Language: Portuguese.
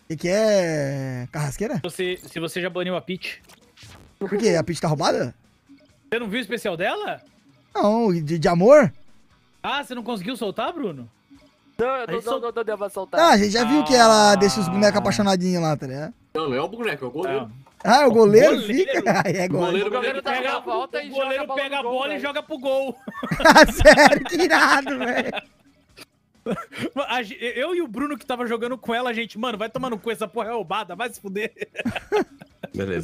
Que é? Carrasqueira? Se você já baniu a Peach. Por quê? A Peach tá roubada? Você não viu o especial dela? Não, de amor? Ah, você não conseguiu soltar, Bruno? Não deu pra soltar. Ah, a gente já viu que ela deixa os bonecos apaixonadinhos lá, tá ligado? Não é o boneco, é o goleiro. Ah, o goleiro Goleiro? fica? Aí é O goleiro. O goleiro dá Pega- uma volta e O goleiro joga pega a no gol, bola e velho. joga pro gol. Sério, que irado, velho. Eu e o Bruno que tava jogando com ela, a gente, mano, vai tomar no cu, essa porra é roubada, vai se fuder. Beleza.